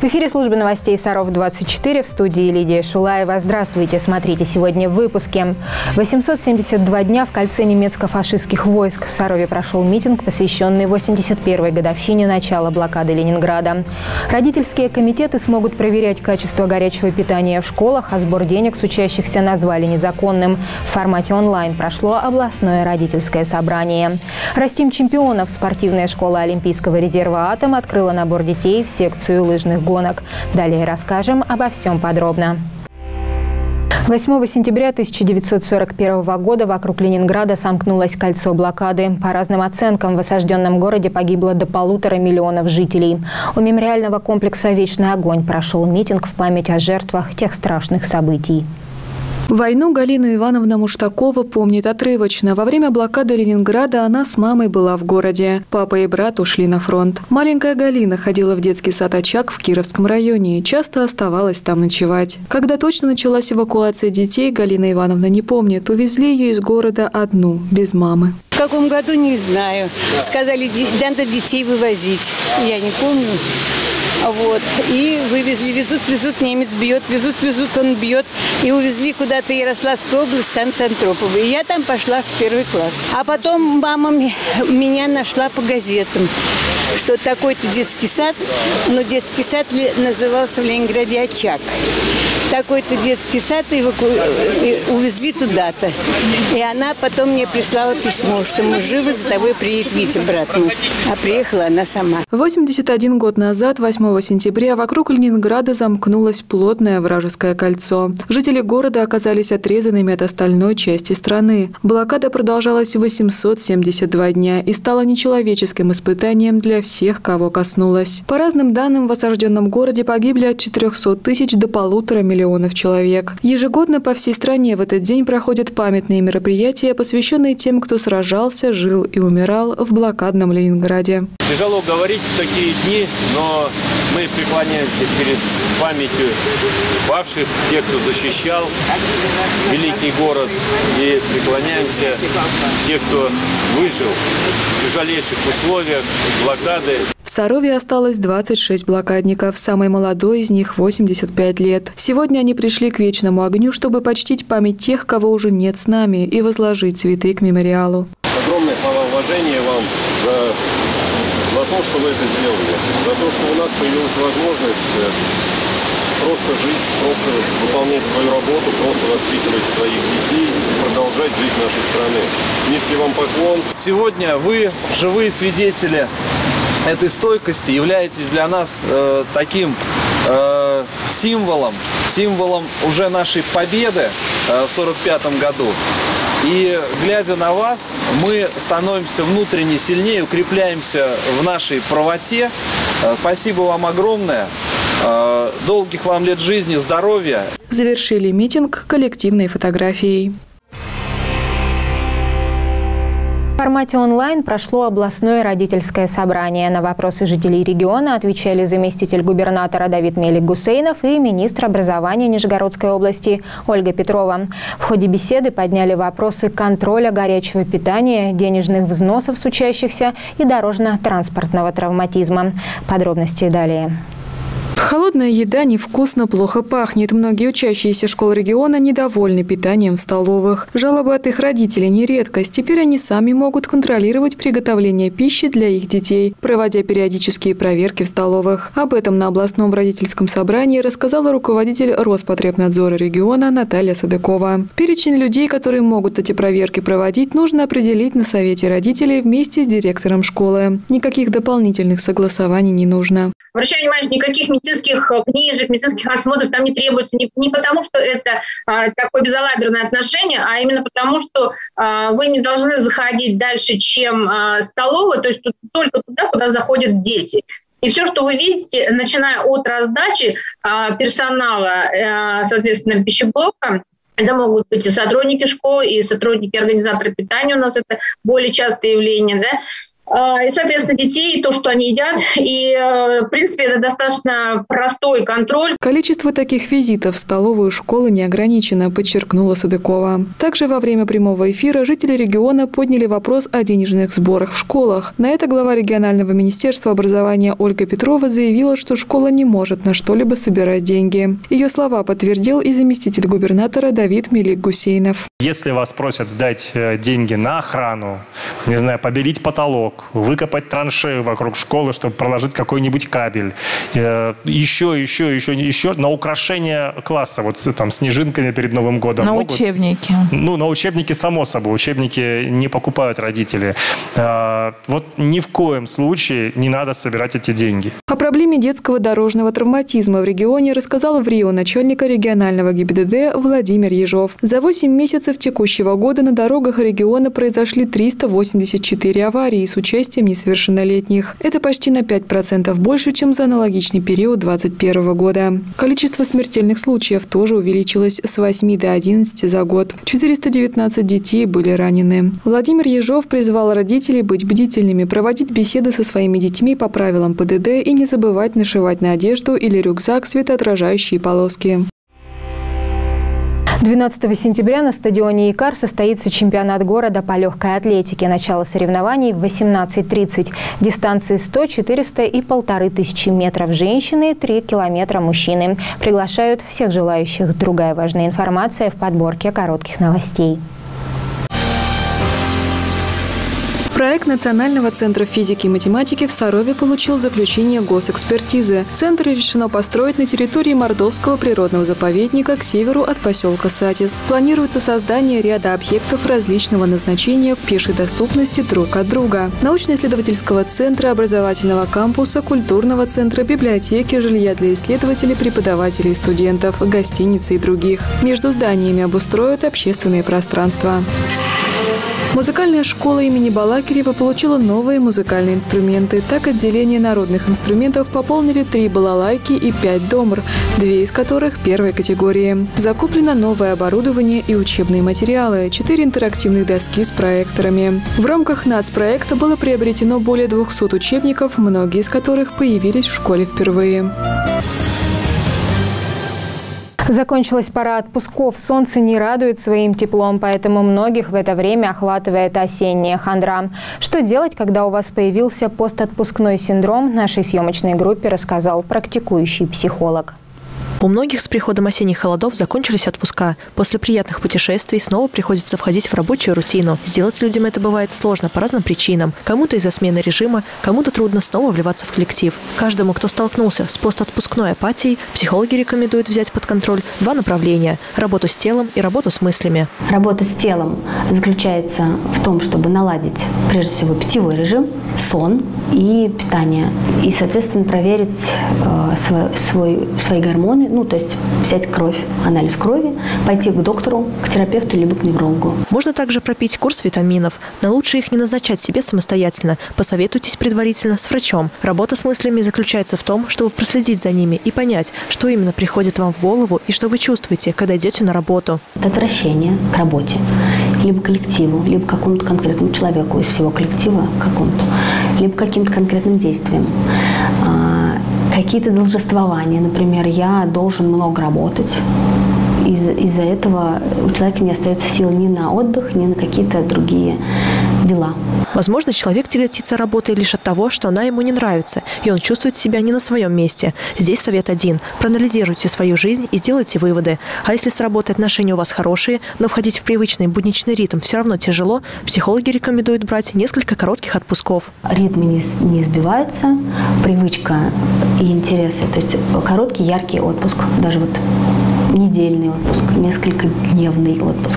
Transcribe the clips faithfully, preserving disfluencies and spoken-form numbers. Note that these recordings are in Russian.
В эфире службы новостей Саров двадцать четыре, в студии Лидия Шулаева. Здравствуйте, смотрите сегодня в выпуске. восемьсот семьдесят два дня в кольце немецко-фашистских войск. В Сарове прошел митинг, посвященный восемьдесят первой годовщине начала блокады Ленинграда. Родительские комитеты смогут проверять качество горячего питания в школах, а сбор денег с учащихся назвали незаконным. В формате онлайн прошло областное родительское собрание. Растим чемпионов. Спортивная школа Олимпийского резерва «Атом» открыла набор детей в секцию лыжных гонок. Далее расскажем обо всем подробно. восьмого сентября тысяча девятьсот сорок первого года вокруг Ленинграда сомкнулось кольцо блокады. По разным оценкам, в осажденном городе погибло до полутора миллионов жителей. У мемориального комплекса «Вечный огонь» прошел митинг в память о жертвах тех страшных событий. Войну Галина Ивановна Муштакова помнит отрывочно. Во время блокады Ленинграда она с мамой была в городе. Папа и брат ушли на фронт. Маленькая Галина ходила в детский сад «Очаг» в Кировском районе. Часто оставалась там ночевать. Когда точно началась эвакуация детей, Галина Ивановна не помнит. Увезли ее из города одну, без мамы. В каком году, не знаю. Сказали, надо детей вывозить. Я не помню. Вот. И вывезли, везут, везут, немец бьет, везут, везут, он бьет. И увезли куда-то Ярославскую область, станция Антропова. И я там пошла в первый класс. А потом мама меня нашла по газетам, что такой-то детский сад, но детский сад назывался в Ленинграде «Очаг». Такой-то детский сад эваку... увезли туда-то. И она потом мне прислала письмо, что мы живы, за тобой приедет Витя, брат мой. А приехала она сама. восемьдесят один год назад, восьмого сентября, вокруг Ленинграда замкнулось плотное вражеское кольцо. Жители города оказались отрезанными от остальной части страны. Блокада продолжалась восемьсот семьдесят два дня и стала нечеловеческим испытанием для всех, кого коснулась. По разным данным, в осажденном городе погибли от четырёхсот тысяч до полутора миллионов человек. Ежегодно по всей стране в этот день проходят памятные мероприятия, посвященные тем, кто сражался, жил и умирал в блокадном Ленинграде. Тяжело говорить в такие дни, но мы преклоняемся перед памятью павших, тех, кто защищал великий город, и преклоняемся тех, кто выжил в тяжелейших условиях блокады. В Сарове осталось двадцать шесть блокадников, самый молодой из них восемьдесят пять лет. Сегодня они пришли к вечному огню, чтобы почтить память тех, кого уже нет с нами, и возложить цветы к мемориалу. Огромное слова уважения вам за, за то, что вы это сделали, за то, что у нас появилась возможность просто жить, просто выполнять свою работу, просто воспитывать своих детей и продолжать жить в нашей стране. Низкий вам поклон. Сегодня вы живые свидетели этой стойкости, являетесь для нас э, таким э, символом, символом уже нашей победы э, в сорок пятом году. И глядя на вас, мы становимся внутренне сильнее, укрепляемся в нашей правоте. Э, спасибо вам огромное. Э, долгих вам лет жизни, здоровья. Завершили митинг коллективной фотографией. В формате онлайн прошло областное родительское собрание. На вопросы жителей региона отвечали заместитель губернатора Давид Мелик-Гусейнов и министр образования Нижегородской области Ольга Петрова. В ходе беседы подняли вопросы контроля горячего питания, денежных взносов с учащихся и дорожно-транспортного травматизма. Подробности далее. Холодная еда невкусно, плохо пахнет. Многие учащиеся школ региона недовольны питанием в столовых. Жалобы от их родителей не редкость. Теперь они сами могут контролировать приготовление пищи для их детей, проводя периодические проверки в столовых. Об этом на областном родительском собрании рассказала руководитель Роспотребнадзора региона Наталья Садыкова. Перечень людей, которые могут эти проверки проводить, нужно определить на совете родителей вместе с директором школы. Никаких дополнительных согласований не нужно. Обращаю внимание, никаких медицинских книжек, медицинских осмотров там не требуется. Не, не потому, что это а, такое безалаберное отношение, а именно потому, что а, вы не должны заходить дальше, чем а, столовая, то есть только туда, куда заходят дети. И все, что вы видите, начиная от раздачи а, персонала, а, соответственно, пищеблока, это могут быть и сотрудники школы, и сотрудники организатора питания, у нас это более частое явление, да. и, соответственно, детей, то, что они едят. И, в принципе, это достаточно простой контроль. Количество таких визитов в столовую школы не ограничено, подчеркнула Садыкова. Также во время прямого эфира жители региона подняли вопрос о денежных сборах в школах. На это глава регионального министерства образования Ольга Петрова заявила, что школа не может на что-либо собирать деньги. Ее слова подтвердил и заместитель губернатора Давид Мелик-Гусейнов. Если вас просят сдать деньги на охрану, не знаю, побелить потолок, выкопать траншею вокруг школы, чтобы проложить какой-нибудь кабель, еще, еще, еще, еще на украшение класса, вот там снежинками перед Новым годом. На могут, учебники. Ну, на учебники, само собой. Учебники не покупают родители. Вот ни в коем случае не надо собирать эти деньги. О проблеме детского дорожного травматизма в регионе рассказал в Рио начальника регионального ГИБДД Владимир Ежов. За восемь месяцев текущего года на дорогах региона произошли триста восемьдесят четыре аварии с участием несовершеннолетних. Это почти на пять процентов больше, чем за аналогичный период две тысячи двадцать первого года. Количество смертельных случаев тоже увеличилось с восьми до одиннадцати за год. четыреста девятнадцать детей были ранены. Владимир Ежов призвал родителей быть бдительными, проводить беседы со своими детьми по правилам ПДД и не забывать нашивать на одежду или рюкзак светоотражающие полоски. двенадцатого сентября на стадионе «Икар» состоится чемпионат города по легкой атлетике. Начало соревнований в восемнадцать тридцать. Дистанции сто, четыреста и полторы тысячи метров женщины, три километра мужчины. Приглашают всех желающих. Другая важная информация в подборке коротких новостей. Проект Национального центра физики и математики в Сарове получил заключение госэкспертизы. Центр решено построить на территории Мордовского природного заповедника к северу от поселка Сатис. Планируется создание ряда объектов различного назначения в пешей доступности друг от друга. Научно-исследовательского центра, образовательного кампуса, культурного центра, библиотеки, жилья для исследователей, преподавателей и студентов, гостиницы и других. Между зданиями обустроят общественные пространства. Музыкальная школа имени Балакирева получила новые музыкальные инструменты. Так, отделение народных инструментов пополнили три балалайки и пять домр, две из которых первой категории. Закуплено новое оборудование и учебные материалы, четыре интерактивных доски с проекторами. В рамках нацпроекта было приобретено более двухсот учебников, многие из которых появились в школе впервые. Закончилась пора отпусков. Солнце не радует своим теплом, поэтому многих в это время охватывает осенняя хандра. Что делать, когда у вас появился постотпускной синдром, нашей съемочной группе рассказал практикующий психолог. У многих с приходом осенних холодов закончились отпуска. После приятных путешествий снова приходится входить в рабочую рутину. Сделать людям это бывает сложно по разным причинам. Кому-то из-за смены режима, кому-то трудно снова вливаться в коллектив. Каждому, кто столкнулся с постотпускной апатией, психологи рекомендуют взять под контроль два направления – работу с телом и работу с мыслями. Работа с телом заключается в том, чтобы наладить, прежде всего, питьевой режим, сон и питание. И, соответственно, проверить э, свой, свой, свои гормоны, ну, то есть взять кровь, анализ крови, пойти к доктору, к терапевту, либо к неврологу. Можно также пропить курс витаминов, но лучше их не назначать себе самостоятельно. Посоветуйтесь предварительно с врачом. Работа с мыслями заключается в том, чтобы проследить за ними и понять, что именно приходит вам в голову и что вы чувствуете, когда идете на работу. Это отвращение к работе, либо коллективу, либо какому-то конкретному человеку из всего коллектива какому-то, либо каким-то конкретным действием. Какие-то должествования, например, я должен много работать. Из- из-за этого у человека не остается сил ни на отдых, ни на какие-то другие дела. Возможно, человек тяготится работой лишь от того, что она ему не нравится, и он чувствует себя не на своем месте. Здесь совет один. Проанализируйте свою жизнь и сделайте выводы. А если с работой отношения у вас хорошие, но входить в привычный будничный ритм все равно тяжело, психологи рекомендуют брать несколько коротких отпусков. Ритмы не, не сбиваются, привычка и интересы. То есть короткий, яркий отпуск, даже вот недельный отпуск, несколько дневный отпуск.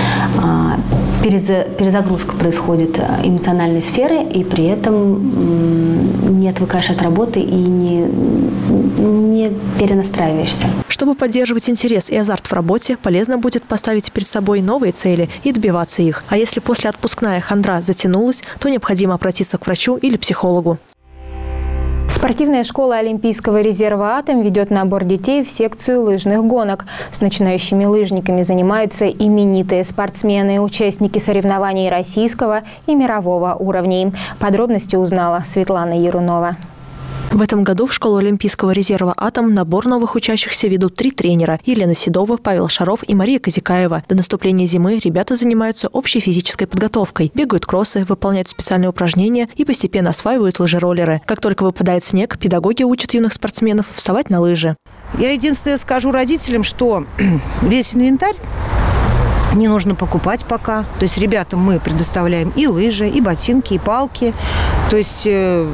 Перезагрузка происходит эмоциональной сферы, и при этом не отвыкаешь от работы и не, не перенастраиваешься. Чтобы поддерживать интерес и азарт в работе, полезно будет поставить перед собой новые цели и добиваться их. А если после отпускная хандра затянулась, то необходимо обратиться к врачу или психологу. Спортивная школа Олимпийского резерва «Атом» ведет набор детей в секцию лыжных гонок. С начинающими лыжниками занимаются именитые спортсмены, участники соревнований российского и мирового уровней. Подробности узнала Светлана Ярунова. В этом году в школу Олимпийского резерва «Атом» набор новых учащихся ведут три тренера – Елена Седова, Павел Шаров и Мария Казикаева. До наступления зимы ребята занимаются общей физической подготовкой, бегают кроссы, выполняют специальные упражнения и постепенно осваивают лыжероллеры. Как только выпадает снег, педагоги учат юных спортсменов вставать на лыжи. Я единственное скажу родителям, что весь инвентарь не нужно покупать пока. То есть ребятам мы предоставляем и лыжи, и ботинки, и палки. То есть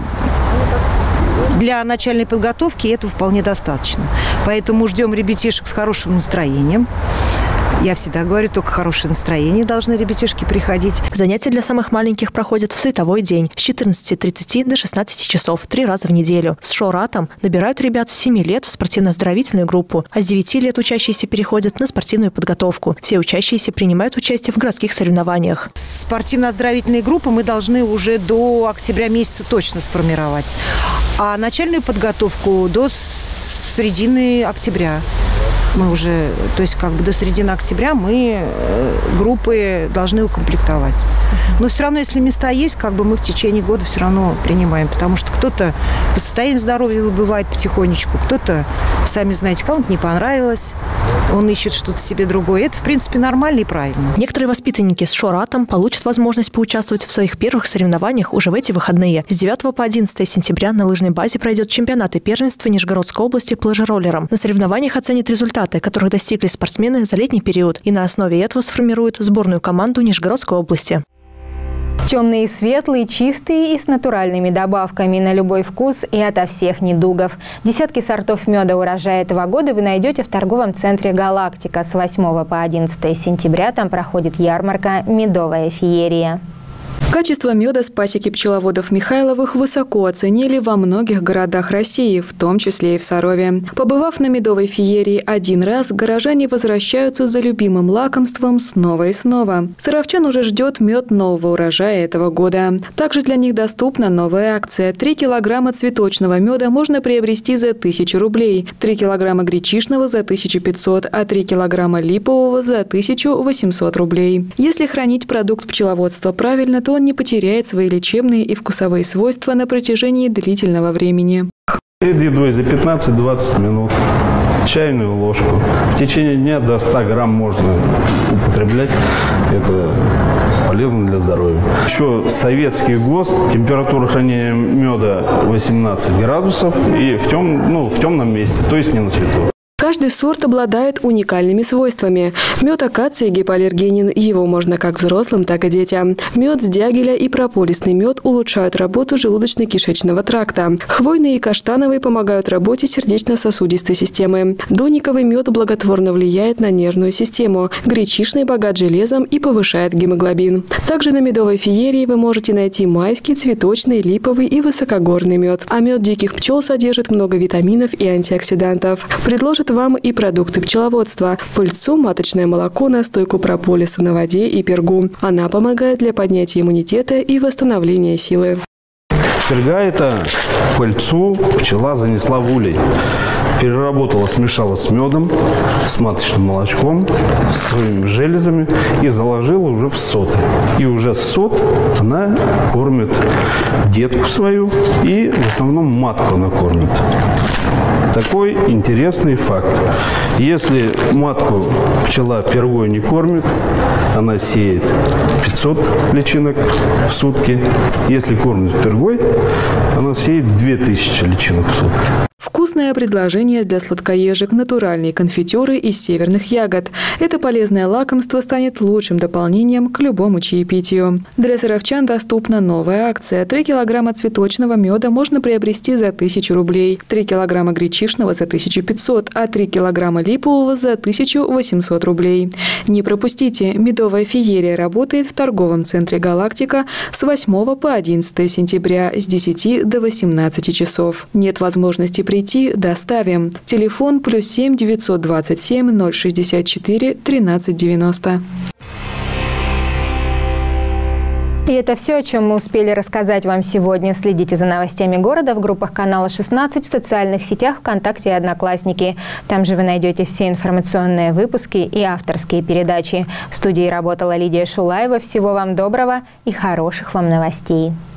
для начальной подготовки этого вполне достаточно. Поэтому ждем ребятишек с хорошим настроением. Я всегда говорю, только хорошее настроение должны ребятишки приходить. Занятия для самых маленьких проходят в световой день с четырнадцати тридцати до шестнадцати часов, три раза в неделю. В ШОР «Атом» набирают ребят с семи лет в спортивно-оздоровительную группу, а с девяти лет учащиеся переходят на спортивную подготовку. Все учащиеся принимают участие в городских соревнованиях. Спортивно-оздоровительные группы мы должны уже до октября месяца точно сформировать, а начальную подготовку до середины октября. Мы уже, то есть как бы до середины октября мы группы должны укомплектовать. Но все равно, если места есть, как бы мы в течение года все равно принимаем. Потому что кто-то по состоянию здоровья выбывает потихонечку, кто-то, сами знаете, кому-то не понравилось, он ищет что-то себе другое. Это, в принципе, нормально и правильно. Некоторые воспитанники с ШОР «Атом» получат возможность поучаствовать в своих первых соревнованиях уже в эти выходные. С девятого по одиннадцатое сентября на лыжной базе пройдет чемпионат и первенство Нижегородской области по лыжероллерам. На соревнованиях оценят результаты, которых достигли спортсмены за летний период, и на основе этого сформируют сборную команду Нижегородской области. Темные и светлые, чистые и с натуральными добавками на любой вкус и ото всех недугов. Десятки сортов меда урожая этого года вы найдете в торговом центре «Галактика». С восьмого по одиннадцатое сентября там проходит ярмарка «Медовая феерия». Качество меда с пасеки пчеловодов Михайловых высоко оценили во многих городах России, в том числе и в Сарове. Побывав на медовой феерии один раз, горожане возвращаются за любимым лакомством снова и снова. Саровчан уже ждет мед нового урожая этого года. Также для них доступна новая акция. три килограмма цветочного меда можно приобрести за тысячу рублей, три килограмма гречишного за тысячу пятьсот, а три килограмма липового за тысячу восемьсот рублей. Если хранить продукт пчеловодства правильно, то он не потеряет свои лечебные и вкусовые свойства на протяжении длительного времени. Перед едой за пятнадцать-двадцать минут чайную ложку. В течение дня до ста грамм можно употреблять. Это полезно для здоровья. Еще советский ГОСТ, температура хранения меда восемнадцать градусов и в, тем, ну, в темном месте, то есть не на свету. Каждый сорт обладает уникальными свойствами. Мед акации гипоаллергенен, его можно как взрослым, так и детям. Мед с дягеля и прополисный мед улучшают работу желудочно-кишечного тракта. Хвойный и каштановый помогают работе сердечно-сосудистой системы. Дониковый мед благотворно влияет на нервную систему. Гречишный богат железом и повышает гемоглобин. Также на медовой феерии вы можете найти майский, цветочный, липовый и высокогорный мед. А мед диких пчел содержит много витаминов и антиоксидантов. Предложит вам и продукты пчеловодства – пыльцу, маточное молоко, настойку прополиса на воде и пергу. Она помогает для поднятия иммунитета и восстановления силы. Перга – это пыльцу пчела занесла в улей. Переработала, смешала с медом, с маточным молочком, с своими железами и заложила уже в соты. И уже сот она кормит детку свою и в основном матку она кормит. Такой интересный факт. Если матку пчела пергой не кормит, она сеет пятьсот личинок в сутки. Если кормит пергой, она сеет две тысячи личинок в сутки. Вкусное предложение для сладкоежек – натуральные конфитюры из северных ягод. Это полезное лакомство станет лучшим дополнением к любому чаепитию. Для саровчан доступна новая акция. три килограмма цветочного меда можно приобрести за тысячу рублей, три килограмма гречишного за тысячу пятьсот, а три килограмма липового за тысячу восемьсот рублей. Не пропустите, медовая феерия работает в торговом центре «Галактика» с восьмого по одиннадцатое сентября с десяти до восемнадцати часов. Нет возможности прийти, доставим. Телефон плюс семь девятьсот двадцать семь ноль шестьдесят четыре тринадцать девяносто. И это все, о чем мы успели рассказать вам сегодня. Следите за новостями города в группах канала шестнадцать, в социальных сетях ВКонтакте и Одноклассники. Там же вы найдете все информационные выпуски и авторские передачи. В студии работала Лидия Шулаева. Всего вам доброго и хороших вам новостей.